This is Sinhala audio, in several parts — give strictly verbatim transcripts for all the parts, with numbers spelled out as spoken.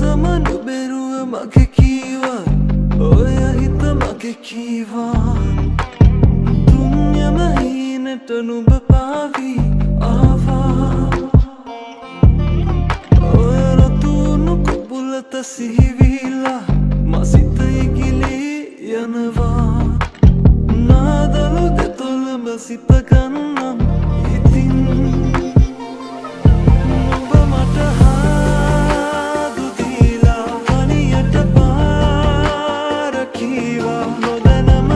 තමනු බැරුව මගේ කීවත් ඔය හිත මගේ කීවා තුන්යම හීනට නුඹ පාවි ආවා ඔය රතුණු කුබුලත සිහිවිලා මසිත ඉගිලී යනවා නාදලු දෙතොලම සිත ගන්නම් ඉතින් නුඹ මට හාදු දීලා පනියට පාර කීවා නොදැනම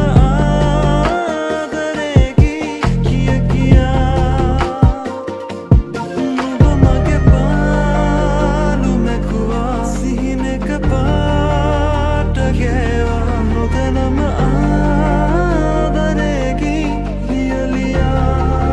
ආදරේ කිය කියා නුඹ මගේ පාලු මැකුවා සිහිනක පාට ගෑවා නොදැනම ආදරේ ලියලියා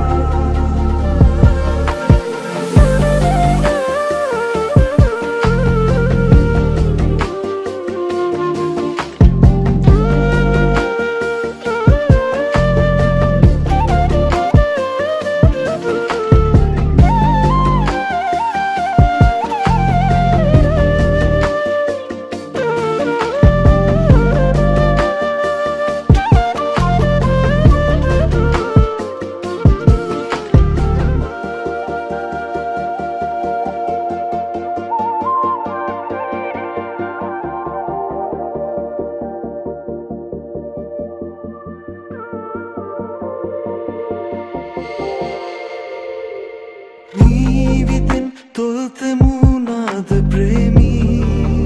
ජීවිතෙන් තොල්තෙමුණාද ප්‍රේමී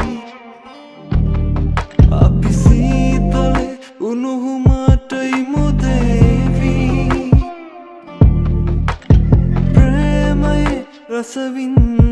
අපි සීතලේ උණුහුමට ඉමුදේවී ප්‍රේමයේ රසවින්